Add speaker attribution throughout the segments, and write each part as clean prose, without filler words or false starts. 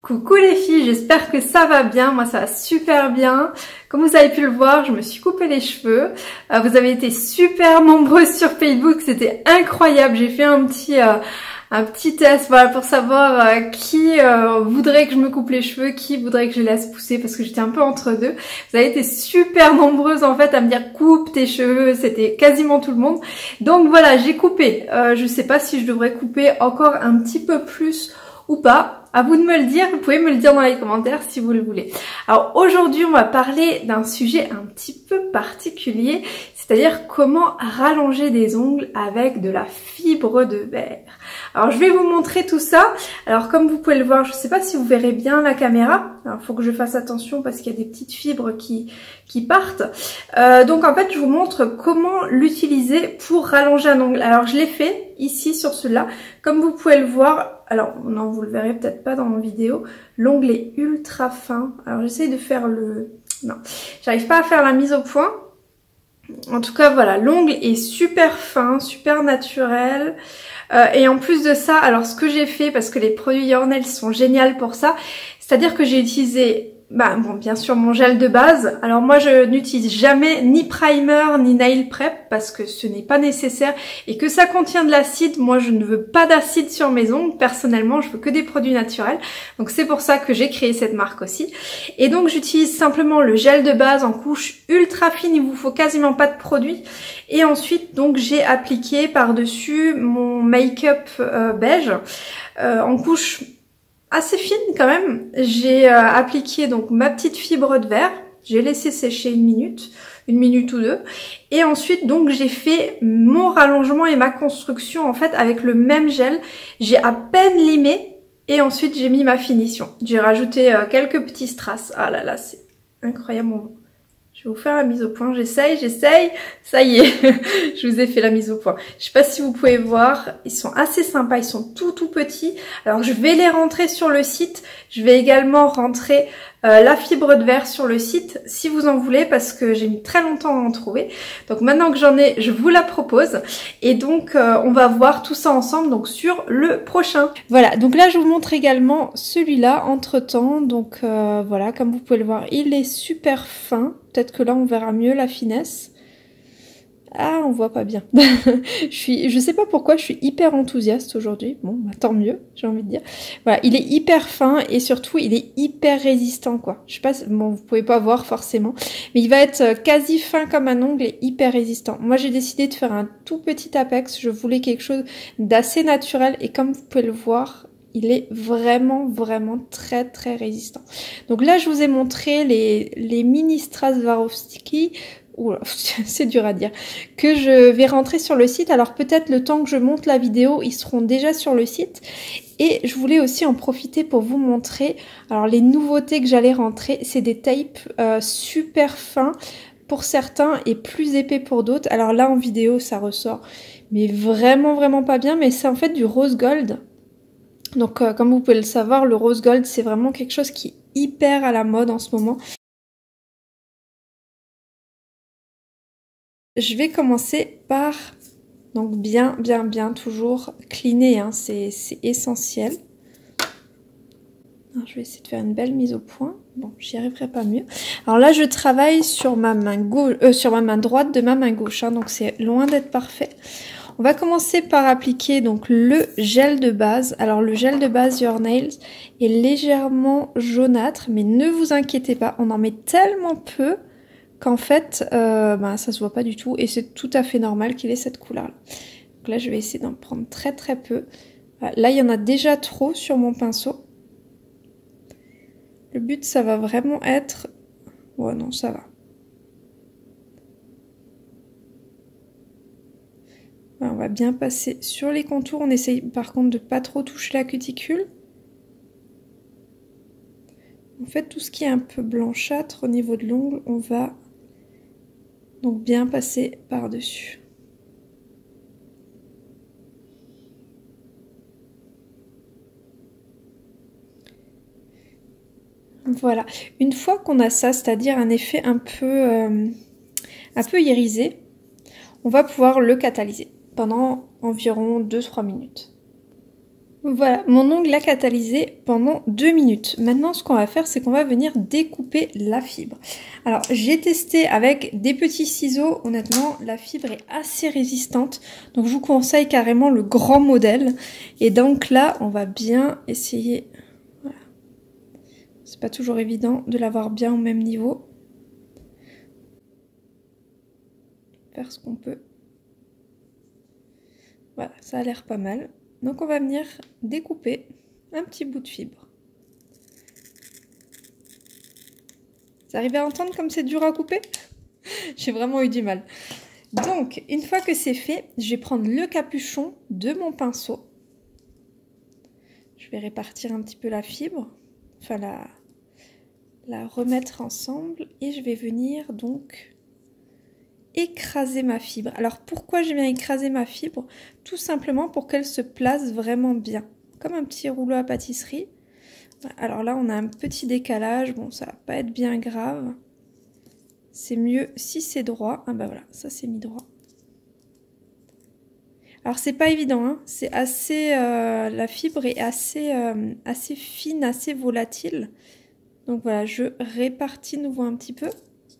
Speaker 1: Coucou les filles, j'espère que ça va bien, moi ça va super bien. Comme vous avez pu le voir, je me suis coupé les cheveux. Vous avez été super nombreuses sur Facebook, c'était incroyable. J'ai fait un petit test voilà, pour savoir qui voudrait que je me coupe les cheveux, qui voudrait que je les laisse pousser parce que j'étais un peu entre deux. Vous avez été super nombreuses en fait à me dire coupe tes cheveux, c'était quasiment tout le monde. Donc voilà, j'ai coupé. Je sais pas si je devrais couper encore un petit peu plus ou pas. À vous de me le dire, vous pouvez me le dire dans les commentaires si vous le voulez. Alors aujourd'hui, on va parler d'un sujet un petit peu particulier, c'est-à-dire comment rallonger des ongles avec de la fibre de verre. Alors je vais vous montrer tout ça. Alors comme vous pouvez le voir, je ne sais pas si vous verrez bien la caméra. Alors il faut que je fasse attention parce qu'il y a des petites fibres qui partent. Donc en fait, je vous montre comment l'utiliser pour rallonger un ongle. Alors je l'ai fait ici sur celui-là. Comme vous pouvez le voir, alors non, vous le verrez peut-être pas dans mon vidéo, l'ongle est ultra fin. Alors j'essaye de faire non, j'arrive pas à faire la mise au point. En tout cas voilà, l'ongle est super fin, super naturel. Et en plus de ça, alors ce que j'ai fait, parce que les produits Your Nails sont géniaux pour ça, c'est-à-dire que j'ai utilisé bien sûr mon gel de base. Alors moi je n'utilise jamais ni primer ni nail prep parce que ce n'est pas nécessaire et que ça contient de l'acide. Moi je ne veux pas d'acide sur mes ongles. Personnellement je veux que des produits naturels. Donc c'est pour ça que j'ai créé cette marque aussi. Et donc j'utilise simplement le gel de base en couche ultra fine. Il vous faut quasiment pas de produit. Et ensuite donc j'ai appliqué par-dessus mon make-up beige en couche assez fine quand même. J'ai appliqué donc ma petite fibre de verre, j'ai laissé sécher une minute ou deux, et ensuite donc j'ai fait mon rallongement et ma construction en fait avec le même gel. J'ai à peine limé et ensuite j'ai mis ma finition. J'ai rajouté quelques petits strass. Ah là là, c'est incroyable. Je vais vous faire la mise au point, j'essaye, ça y est, je vous ai fait la mise au point. Je sais pas si vous pouvez voir, ils sont assez sympas, ils sont tout petits. Alors je vais les rentrer sur le site, je vais également rentrer la fibre de verre sur le site si vous en voulez parce que j'ai mis très longtemps à en trouver. Donc maintenant que j'en ai, je vous la propose et donc on va voir tout ça ensemble donc sur le prochain. Voilà, donc là je vous montre également celui-là entre temps. Donc voilà, comme vous pouvez le voir, il est super fin. Peut-être que là on verra mieux la finesse. Ah, on voit pas bien. Je sais pas pourquoi, je suis hyper enthousiaste aujourd'hui. Bon, bah, tant mieux, j'ai envie de dire. Voilà, il est hyper fin et surtout, il est hyper résistant, quoi. Je sais pas, bon, vous pouvez pas voir forcément, mais il va être quasi fin comme un ongle et hyper résistant. Moi, j'ai décidé de faire un tout petit apex. Je voulais quelque chose d'assez naturel et comme vous pouvez le voir, il est vraiment très résistant. Donc là, je vous ai montré les mini strass Swarovski. Oula, c'est dur à dire, que je vais rentrer sur le site. Alors peut-être le temps que je monte la vidéo, ils seront déjà sur le site. Et je voulais aussi en profiter pour vous montrer, alors les nouveautés que j'allais rentrer, c'est des tapes super fins pour certains et plus épais pour d'autres. Alors là en vidéo ça ressort, mais vraiment pas bien, mais c'est en fait du rose gold. Donc comme vous pouvez le savoir, le rose gold c'est vraiment quelque chose qui est hyper à la mode en ce moment. Je vais commencer par donc bien toujours cleaner, hein, c'est essentiel. Alors, je vais essayer de faire une belle mise au point. Bon, j'y arriverai pas mieux. Alors là, je travaille sur ma main gauche, sur ma main droite de ma main gauche, hein, donc c'est loin d'être parfait. On va commencer par appliquer donc le gel de base. Alors le gel de base Your Nails est légèrement jaunâtre, mais ne vous inquiétez pas, on en met tellement peu qu'en fait, ça se voit pas du tout et c'est tout à fait normal qu'il ait cette couleur-là. Donc là, je vais essayer d'en prendre très peu. Voilà, là, il y en a déjà trop sur mon pinceau. Le but, ça va vraiment être... Ouais, non, ça va. Voilà, on va bien passer sur les contours. On essaye par contre de pas trop toucher la cuticule. En fait, tout ce qui est un peu blanchâtre au niveau de l'ongle, on va donc bien passer par-dessus. Voilà, une fois qu'on a ça, c'est-à-dire un effet un peu irisé, on va pouvoir le catalyser pendant environ 2-3 minutes. Voilà, mon ongle a catalysé pendant 2 minutes. Maintenant, ce qu'on va faire, c'est qu'on va venir découper la fibre. Alors, j'ai testé avec des petits ciseaux. Honnêtement, la fibre est assez résistante. Donc, je vous conseille carrément le grand modèle. Et donc là, on va bien essayer... Voilà. C'est pas toujours évident de l'avoir bien au même niveau. Faire ce qu'on peut. Voilà, ça a l'air pas mal. Donc on va venir découper un petit bout de fibre. Vous arrivez à entendre comme c'est dur à couper? J'ai vraiment eu du mal. Donc, une fois que c'est fait, je vais prendre le capuchon de mon pinceau. Je vais répartir un petit peu la fibre, enfin la remettre ensemble et je vais venir donc écraser ma fibre. Alors pourquoi je viens écraser ma fibre? Tout simplement pour qu'elle se place vraiment bien, comme un petit rouleau à pâtisserie. Alors là on a un petit décalage, bon ça va pas être bien grave. C'est mieux si c'est droit. Ah bah voilà, ça c'est mis droit. Alors c'est pas évident, hein. C'est assez, la fibre est assez fine, assez volatile. Donc voilà, je répartis nouveau un petit peu.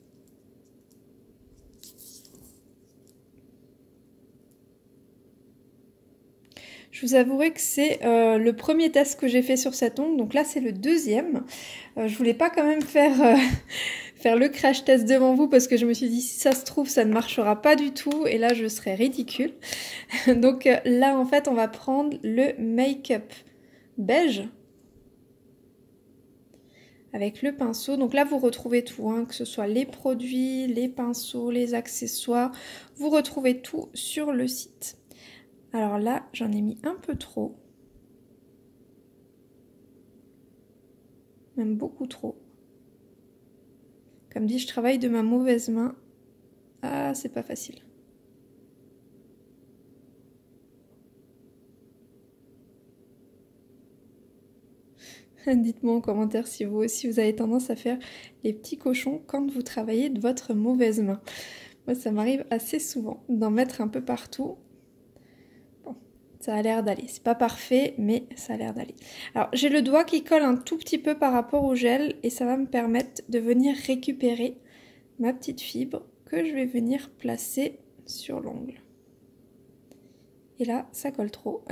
Speaker 1: Je vous avouerai que c'est le premier test que j'ai fait sur cet ongle, donc là c'est le deuxième. Je voulais pas quand même faire, faire le crash test devant vous parce que je me suis dit si ça se trouve ça ne marchera pas du tout et là je serais ridicule. Donc là en fait on va prendre le make-up beige avec le pinceau. Donc là vous retrouvez tout, hein, que ce soit les produits, les pinceaux, les accessoires, vous retrouvez tout sur le site. Alors là, j'en ai mis un peu trop. Même beaucoup trop. Comme dit, je travaille de ma mauvaise main. Ah, c'est pas facile. Dites-moi en commentaire si vous aussi vous avez tendance à faire les petits cochons quand vous travaillez de votre mauvaise main. Moi, ça m'arrive assez souvent d'en mettre un peu partout. Ça a l'air d'aller. C'est pas parfait, mais ça a l'air d'aller. Alors, j'ai le doigt qui colle un tout petit peu par rapport au gel et ça va me permettre de venir récupérer ma petite fibre que je vais venir placer sur l'ongle. Et là, ça colle trop.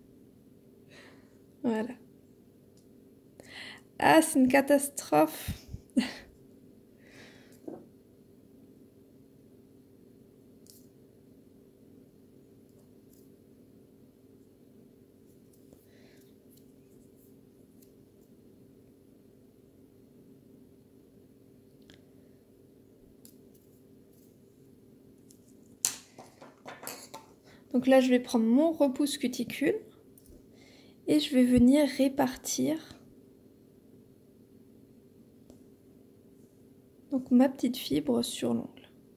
Speaker 1: Voilà. Ah, c'est une catastrophe. Donc là, je vais prendre mon repousse cuticule et je vais venir répartir donc ma petite fibre sur l'ongle.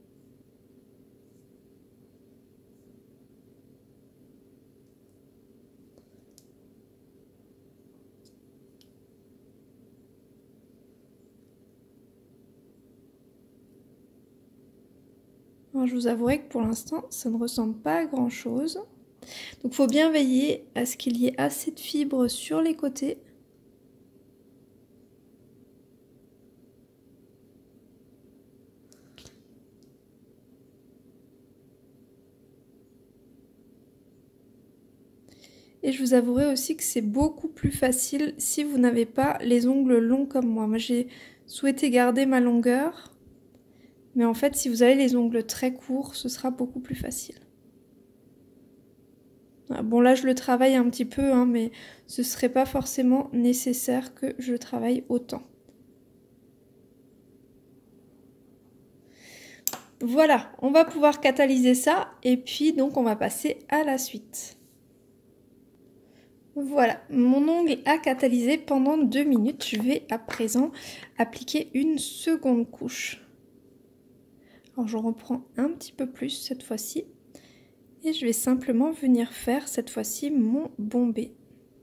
Speaker 1: Alors, je vous avouerai que pour l'instant, ça ne ressemble pas à grand chose. Donc il faut bien veiller à ce qu'il y ait assez de fibres sur les côtés. Et je vous avouerai aussi que c'est beaucoup plus facile si vous n'avez pas les ongles longs comme moi. Moi j'ai souhaité garder ma longueur. Mais en fait si vous avez les ongles très courts, ce sera beaucoup plus facile. Bon là je le travaille un petit peu, hein, mais ce serait pas forcément nécessaire que je travaille autant. Voilà, on va pouvoir catalyser ça et puis donc on va passer à la suite. Voilà, mon ongle a catalysé pendant 2 minutes. Je vais à présent appliquer une seconde couche. Alors je reprends un petit peu plus cette fois-ci. Et je vais simplement venir faire cette fois-ci mon bombé.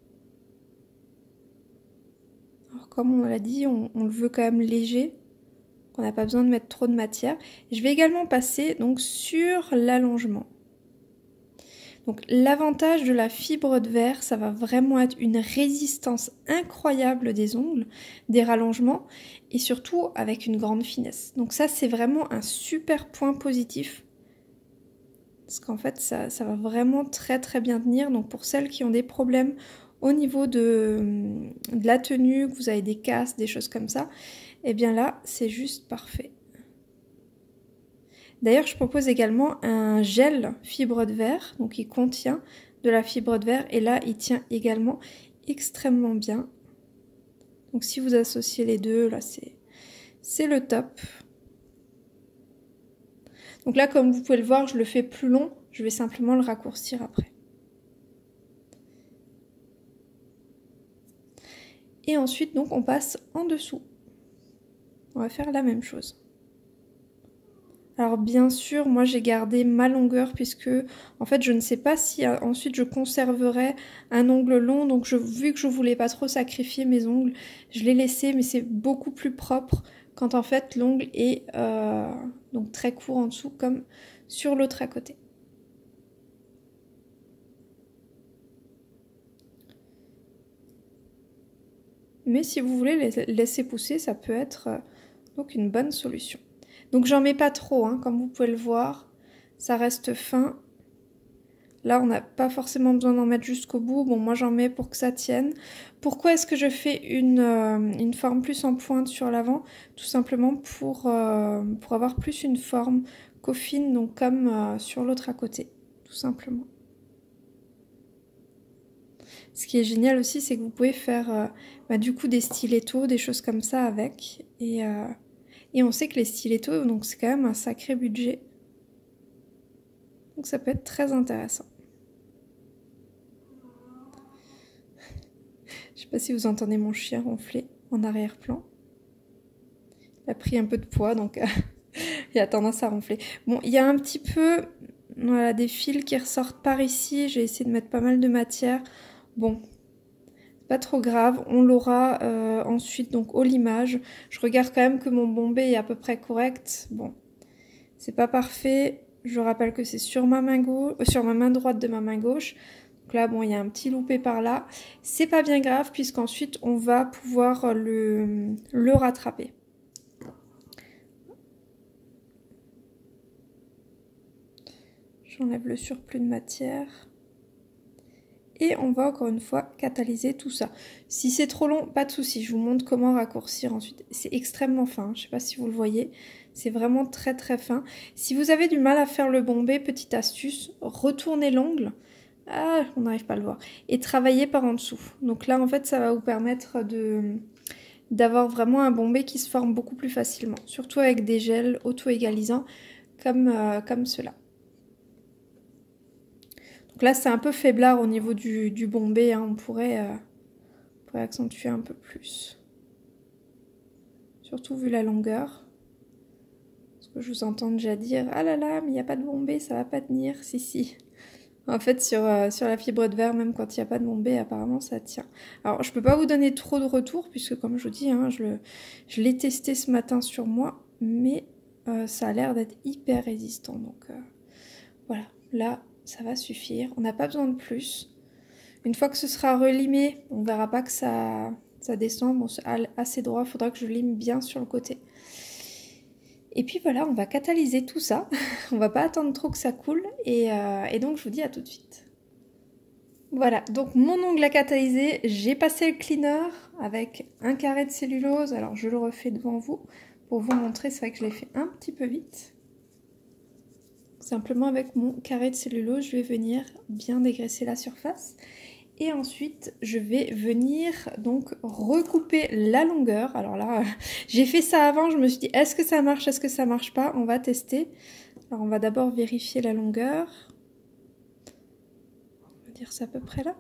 Speaker 1: Alors comme on l'a dit, on le veut quand même léger. On n'a pas besoin de mettre trop de matière. Je vais également passer donc sur l'allongement. Donc l'avantage de la fibre de verre, ça va vraiment être une résistance incroyable des ongles, des rallongements et surtout avec une grande finesse. Donc ça c'est vraiment un super point positif. Parce qu'en fait ça va vraiment très très bien tenir. Donc pour celles qui ont des problèmes au niveau de la tenue, que vous avez des casses, des choses comme ça, et bien là c'est juste parfait. D'ailleurs, je propose également un gel fibre de verre, donc il contient de la fibre de verre et là, il tient également extrêmement bien. Donc si vous associez les deux, là, c'est le top. Donc là, comme vous pouvez le voir, je le fais plus long, je vais simplement le raccourcir après. Et ensuite, donc, on passe en dessous. On va faire la même chose. Alors bien sûr, moi j'ai gardé ma longueur puisque en fait je ne sais pas si ensuite je conserverai un ongle long. Donc vu que je voulais pas trop sacrifier mes ongles, je l'ai laissé, mais c'est beaucoup plus propre quand en fait l'ongle est donc très court en dessous comme sur l'autre à côté. Mais si vous voulez les laisser pousser, ça peut être donc une bonne solution. Donc j'en mets pas trop, hein, comme vous pouvez le voir, ça reste fin. Là, on n'a pas forcément besoin d'en mettre jusqu'au bout. Bon, moi j'en mets pour que ça tienne. Pourquoi est-ce que je fais une forme plus en pointe sur l'avant? Tout simplement pour avoir plus une forme coffine, donc comme sur l'autre à côté, tout simplement. Ce qui est génial aussi, c'est que vous pouvez faire du coup des stilettos, des choses comme ça avec. Et on sait que les stilettos, donc c'est quand même un sacré budget. Donc ça peut être très intéressant. Je sais pas si vous entendez mon chien ronfler en arrière-plan. Il a pris un peu de poids, donc il a tendance à ronfler. Bon, il y a un petit peu voilà, des fils qui ressortent par ici. J'ai essayé de mettre pas mal de matière. Bon, pas trop grave, on l'aura ensuite donc au limage. Je regarde quand même que mon bombé est à peu près correct. Bon, c'est pas parfait. Je rappelle que c'est sur ma main gauche, sur ma main droite de ma main gauche. Donc là, bon, il y a un petit loupé par là. C'est pas bien grave puisqu'ensuite on va pouvoir le rattraper. J'enlève le surplus de matière. Et on va encore une fois catalyser tout ça. Si c'est trop long, pas de souci, je vous montre comment raccourcir ensuite. C'est extrêmement fin, je ne sais pas si vous le voyez, c'est vraiment très très fin. Si vous avez du mal à faire le bombé, petite astuce, retournez l'ongle, on n'arrive pas à le voir, et travaillez par en dessous. Donc là en fait ça va vous permettre d'avoir vraiment un bombé qui se forme beaucoup plus facilement, surtout avec des gels auto-égalisants comme ceux-là. Donc là, c'est un peu faiblard au niveau du bombé, hein. On pourrait accentuer un peu plus. Surtout vu la longueur. Parce que je vous entends déjà dire « Ah là là, mais il n'y a pas de bombé, ça va pas tenir. » Si, si. En fait, sur la fibre de verre, même quand il n'y a pas de bombé, apparemment, ça tient. Alors, je peux pas vous donner trop de retours, puisque comme je vous dis, hein, je l'ai testé ce matin sur moi, mais ça a l'air d'être hyper résistant. Donc, voilà. Là, ça va suffire. On n'a pas besoin de plus. Une fois que ce sera relimé, on verra pas que ça descend. Bon, c'est assez droit. Il faudra que je lime bien sur le côté. Et puis voilà, on va catalyser tout ça. On va pas attendre trop que ça coule. Et donc, je vous dis à tout de suite. Voilà, donc mon ongle a catalysé. J'ai passé le cleaner avec un carré de cellulose. Alors, je le refais devant vous pour vous montrer. C'est vrai que je l'ai fait un petit peu vite. Simplement avec mon carré de cellulose, je vais venir bien dégraisser la surface. Et ensuite, je vais venir donc recouper la longueur. Alors là, j'ai fait ça avant, je me suis dit, est-ce que ça marche, est-ce que ça marche pas? On va tester. Alors on va d'abord vérifier la longueur. On va dire ça à peu près là.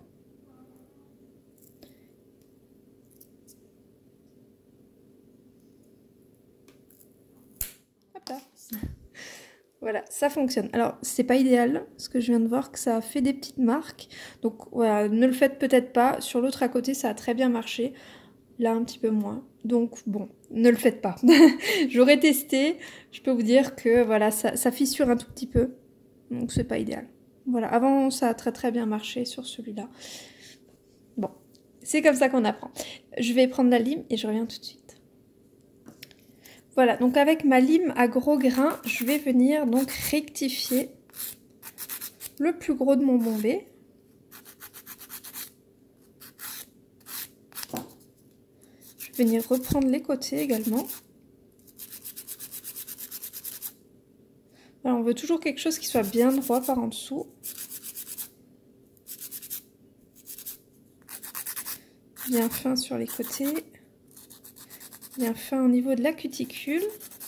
Speaker 1: Hop là. Voilà, ça fonctionne. Alors, c'est pas idéal, parce que je viens de voir que ça a fait des petites marques. Donc, voilà, ne le faites peut-être pas. Sur l'autre à côté, ça a très bien marché. Là, un petit peu moins. Donc, bon, ne le faites pas. J'aurais testé. Je peux vous dire que, voilà, ça fissure un tout petit peu. Donc, c'est pas idéal. Voilà, avant ça a très bien marché sur celui-là. Bon, c'est comme ça qu'on apprend. Je vais prendre la lime et je reviens tout de suite. Voilà, donc avec ma lime à gros grains, je vais venir donc rectifier le plus gros de mon bombé. Je vais venir reprendre les côtés également. Voilà, on veut toujours quelque chose qui soit bien droit par en dessous. Bien fin sur les côtés. Bien fin au niveau de la cuticule.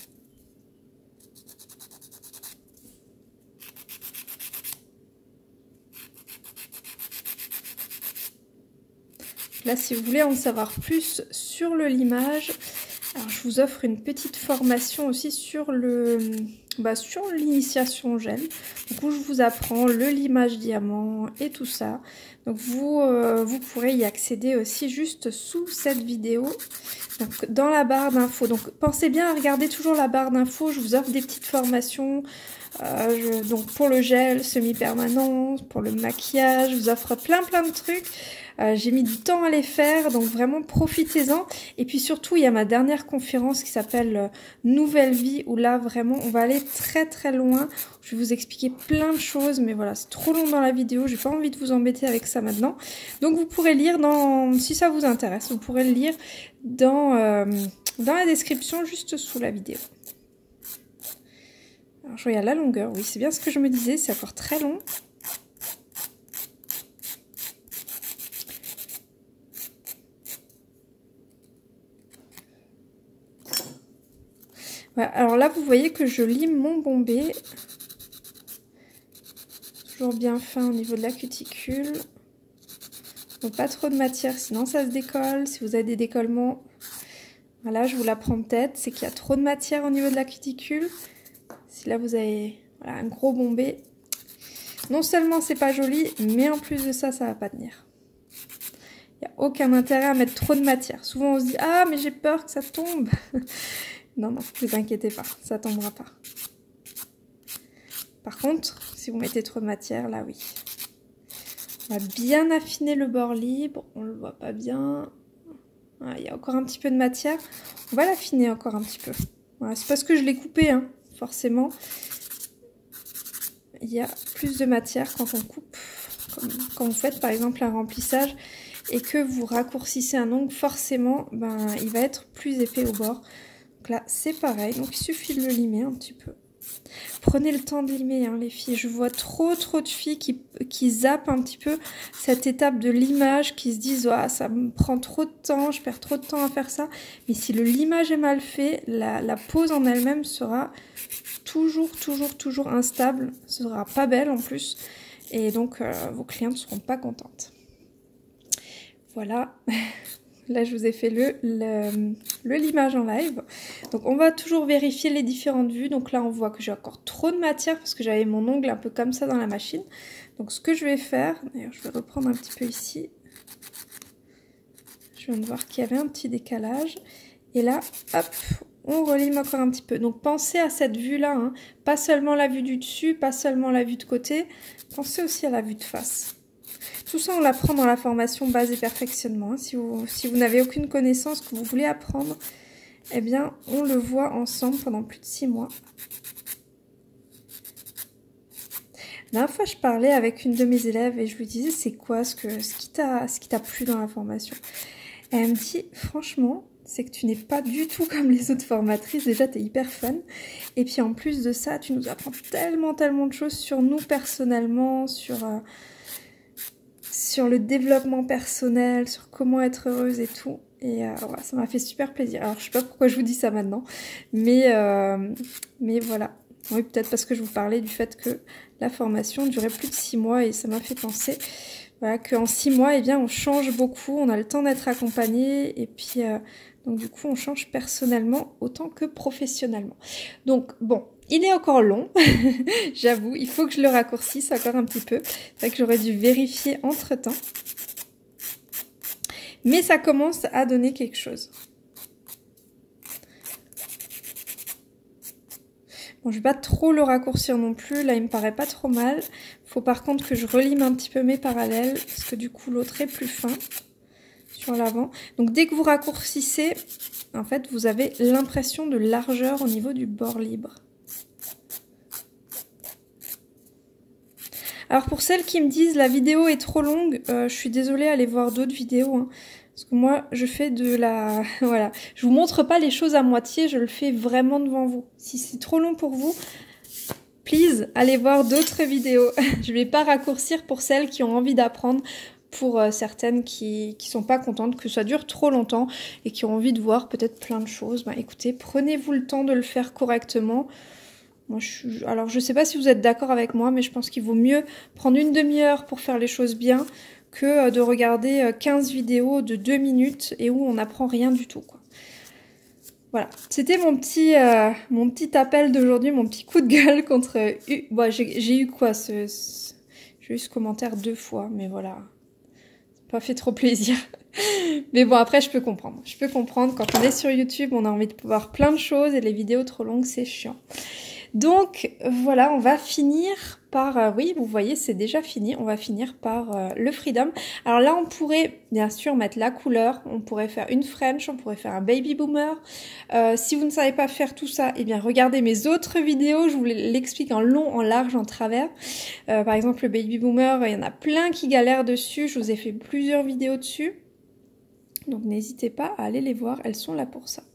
Speaker 1: Là, si vous voulez en savoir plus sur le limage, alors je vous offre une petite formation aussi sur l'initiation gel, donc où je vous apprends le limage diamant et tout ça. Donc vous pourrez y accéder aussi juste sous cette vidéo, donc dans la barre d'infos. Donc pensez bien à regarder toujours la barre d'infos, je vous offre des petites formations. Donc pour le gel semi-permanent, pour le maquillage, je vous offre plein de trucs. J'ai mis du temps à les faire, donc vraiment profitez-en. Et puis surtout, il y a ma dernière conférence qui s'appelle Nouvelle Vie, où là vraiment on va aller très loin. Je vais vous expliquer plein de choses, mais voilà, c'est trop long dans la vidéo, j'ai pas envie de vous embêter avec ça maintenant. Donc vous pourrez lire si ça vous intéresse, vous pourrez le lire dans la description juste sous la vidéo. Alors je regarde la longueur, oui c'est bien ce que je me disais, c'est encore très long. Voilà, alors là vous voyez que je lime mon bombé. Toujours bien fin au niveau de la cuticule. Donc pas trop de matière sinon ça se décolle. Si vous avez des décollements, voilà je vous l'apprends de tête, c'est qu'il y a trop de matière au niveau de la cuticule. Si là vous avez voilà, un gros bombé, non seulement c'est pas joli, mais en plus de ça, ça va pas tenir. Il n'y a aucun intérêt à mettre trop de matière. Souvent on se dit « Ah mais j'ai peur que ça tombe !» Non, ne vous inquiétez pas, ça tombera pas. Par contre, si vous mettez trop de matière, là oui. On va bien affiner le bord libre, on le voit pas bien. Voilà, il y a encore un petit peu de matière. On va l'affiner encore un petit peu. Voilà, c'est parce que je l'ai coupé, hein, forcément. Il y a plus de matière quand on coupe. Quand vous faites par exemple un remplissage et que vous raccourcissez un ongle, forcément, il va être plus épais au bord. Donc là, c'est pareil. Donc il suffit de le limer un petit peu. Prenez le temps de limer, hein, les filles. Je vois trop de filles qui zappent un petit peu cette étape de limage, qui se disent oh, ça me prend trop de temps, je perds trop de temps à faire ça. Mais si le limage est mal fait, la pose en elle-même sera toujours instable. Ce sera pas belle en plus. Et donc vos clientes ne seront pas contentes. Voilà. Là, je vous ai fait le limage en live. Donc, on va toujours vérifier les différentes vues. Donc là, on voit que j'ai encore trop de matière parce que j'avais mon ongle un peu comme ça dans la machine. Donc, ce que je vais faire, d'ailleurs, je vais reprendre un petit peu ici. Je viens de voir qu'il y avait un petit décalage. Et là, hop, on relime encore un petit peu. Donc, pensez à cette vue-là. Hein. Pas seulement la vue du dessus, pas seulement la vue de côté. Pensez aussi à la vue de face. Tout ça, on l'apprend dans la formation base et perfectionnement. Si vous n'avez aucune connaissance que vous voulez apprendre, eh bien, on le voit ensemble pendant plus de 6 mois. La dernière fois, je parlais avec une de mes élèves et je lui disais, c'est quoi ce qui t'a plu dans la formation? Et elle me dit, franchement, c'est que tu n'es pas du tout comme les autres formatrices. Déjà, tu es hyper fun. Et puis, en plus de ça, tu nous apprends tellement de choses sur nous personnellement, sur le développement personnel, sur comment être heureuse et tout. Et voilà, ça m'a fait super plaisir. Alors, je sais pas pourquoi je vous dis ça maintenant, mais voilà. Oui, peut-être parce que je vous parlais du fait que la formation durait plus de 6 mois et ça m'a fait penser voilà, qu'en 6 mois, eh bien, on change beaucoup, on a le temps d'être accompagné et puis donc du coup, on change personnellement autant que professionnellement. Donc, bon, il est encore long, j'avoue, il faut que je le raccourcisse encore un petit peu. C'est vrai que j'aurais dû vérifier entre-temps. Mais ça commence à donner quelque chose. Bon, je vais pas trop le raccourcir non plus, là il me paraît pas trop mal. Faut par contre que je relime un petit peu mes parallèles, parce que du coup l'autre est plus fin sur l'avant. Donc dès que vous raccourcissez, en fait vous avez l'impression de largeur au niveau du bord libre. Alors pour celles qui me disent la vidéo est trop longue, je suis désolée, allez voir d'autres vidéos. Hein, parce que moi je fais de la... voilà, je vous montre pas les choses à moitié, je le fais vraiment devant vous. Si c'est trop long pour vous, please, allez voir d'autres vidéos. Je vais pas raccourcir pour celles qui ont envie d'apprendre, pour certaines qui sont pas contentes que ça dure trop longtemps et qui ont envie de voir peut-être plein de choses. Ben, écoutez, prenez-vous le temps de le faire correctement. Moi, alors, je sais pas si vous êtes d'accord avec moi, mais je pense qu'il vaut mieux prendre une demi-heure pour faire les choses bien que de regarder 15 vidéos de 2 minutes et où on n'apprend rien du tout, quoi. Voilà, c'était mon petit appel d'aujourd'hui, mon petit coup de gueule contre... Bon, j'ai eu quoi j'ai eu ce commentaire 2 fois, mais voilà, ça m'a pas fait trop plaisir. Mais bon, après, je peux comprendre. Je peux comprendre, quand on est sur YouTube, on a envie de voir plein de choses et les vidéos trop longues, c'est chiant. Donc voilà, on va finir par, oui vous voyez c'est déjà fini, on va finir par le Freedom. Alors là on pourrait bien sûr mettre la couleur, on pourrait faire une French, on pourrait faire un Baby Boomer. Si vous ne savez pas faire tout ça, eh bien regardez mes autres vidéos, je vous l'explique en long, en large, en travers. Par exemple le Baby Boomer, il y en a plein qui galèrent dessus, je vous ai fait plusieurs vidéos dessus. Donc n'hésitez pas à aller les voir, elles sont là pour ça.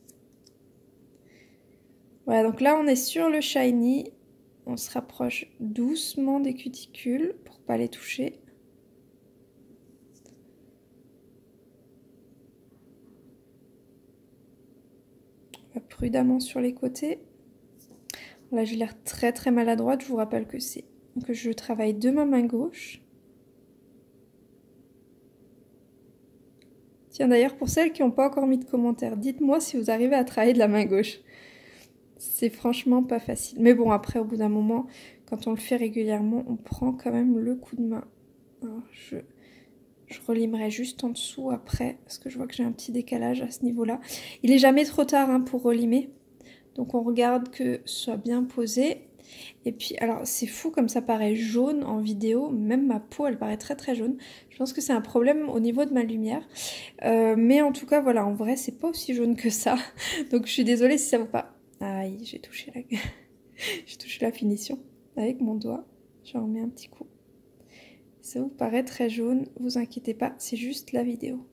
Speaker 1: Voilà, donc là on est sur le shiny, on se rapproche doucement des cuticules pour pas les toucher. On va prudemment sur les côtés. Là j'ai l'air très maladroite, je vous rappelle que je travaille de ma main gauche. Tiens d'ailleurs pour celles qui n'ont pas encore mis de commentaires, dites-moi si vous arrivez à travailler de la main gauche. C'est franchement pas facile. Mais bon, après, au bout d'un moment, quand on le fait régulièrement, on prend quand même le coup de main. Alors, je relimerai juste en dessous après, parce que je vois que j'ai un petit décalage à ce niveau-là. Il est jamais trop tard hein, pour relimer. Donc on regarde que ce soit bien posé. Et puis, alors c'est fou comme ça paraît jaune en vidéo. Même ma peau, elle paraît très jaune. Je pense que c'est un problème au niveau de ma lumière. Mais en tout cas, voilà, en vrai, c'est pas aussi jaune que ça. Donc je suis désolée si ça vous pas... Aïe, j'ai touché la finition avec mon doigt. J'en remets un petit coup. Ça vous paraît très jaune, vous inquiétez pas, c'est juste la vidéo.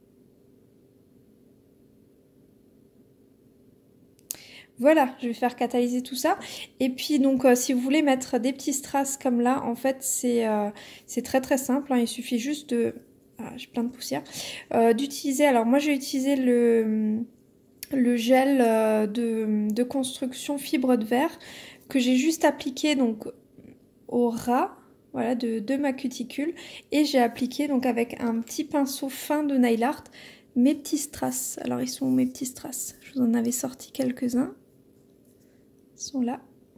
Speaker 1: Voilà, je vais faire catalyser tout ça. Et puis donc si vous voulez mettre des petits strass comme là, en fait c'est très simple. Hein, il suffit juste de... Ah, j'ai plein de poussière. D'utiliser, alors moi j'ai utilisé le gel de construction fibre de verre que j'ai juste appliqué donc au ras, voilà, de ma cuticule, et j'ai appliqué donc avec un petit pinceau fin de nail art mes petits strass. Alors ils sont où mes petits strass? Je vous en avais sorti quelques-uns, ils sont là.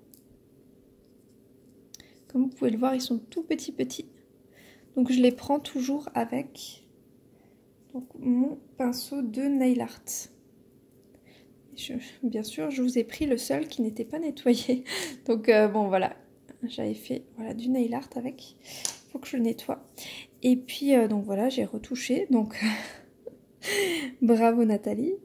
Speaker 1: Comme vous pouvez le voir, ils sont tout petits. Donc je les prends toujours avec donc, mon pinceau de nail art. Bien sûr, je vous ai pris le seul qui n'était pas nettoyé. Donc bon voilà, j'avais fait voilà, du nail art avec. Il faut que je le nettoie. Et puis donc voilà, j'ai retouché. Donc bravo Nathalie.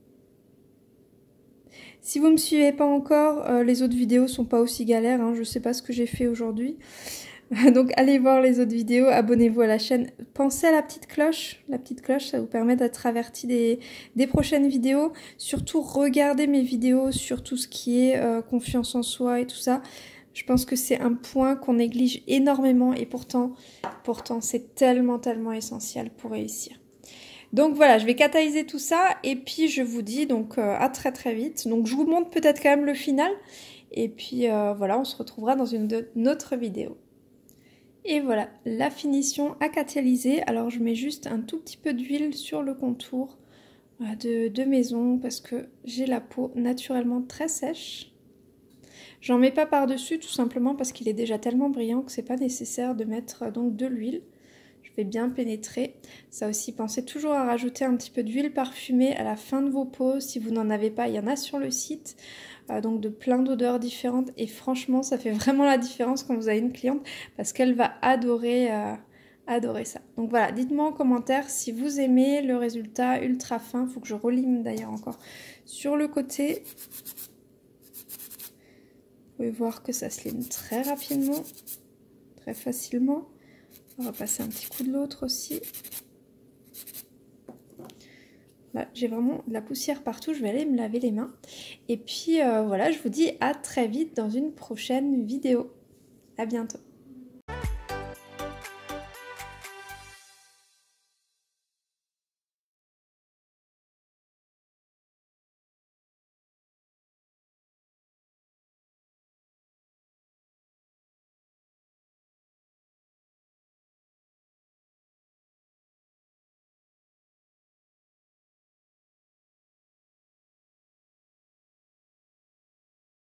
Speaker 1: Si vous ne me suivez pas encore, les autres vidéos sont pas aussi galères. Hein, je sais pas ce que j'ai fait aujourd'hui. Donc allez voir les autres vidéos, abonnez-vous à la chaîne. Pensez à la petite cloche, ça vous permet d'être averti des prochaines vidéos. Surtout regardez mes vidéos sur tout ce qui est confiance en soi et tout ça. Je pense que c'est un point qu'on néglige énormément et pourtant c'est tellement essentiel pour réussir. Donc voilà, je vais catalyser tout ça et puis je vous dis donc à très vite. Donc je vous montre peut-être quand même le final et puis voilà, on se retrouvera dans une autre vidéo. Et voilà, la finition à catalyser. Alors je mets juste un tout petit peu d'huile sur le contour de mes ongles parce que j'ai la peau naturellement très sèche. J'en mets pas par-dessus tout simplement parce qu'il est déjà tellement brillant que c'est pas nécessaire de mettre donc de l'huile. Je je vais bien pénétrer. Ça aussi, pensez toujours à rajouter un petit peu d'huile parfumée à la fin de vos peaux. Si vous n'en avez pas, il y en a sur le site. Donc de plein d'odeurs différentes. Et franchement, ça fait vraiment la différence quand vous avez une cliente parce qu'elle va adorer ça. Donc voilà, dites-moi en commentaire si vous aimez le résultat ultra fin. Il faut que je relime d'ailleurs encore sur le côté. Vous pouvez voir que ça se lime très rapidement, très facilement. On va passer un petit coup de l'autre aussi. Là, j'ai vraiment de la poussière partout, je vais aller me laver les mains. Et puis voilà, je vous dis à très vite dans une prochaine vidéo. À bientôt.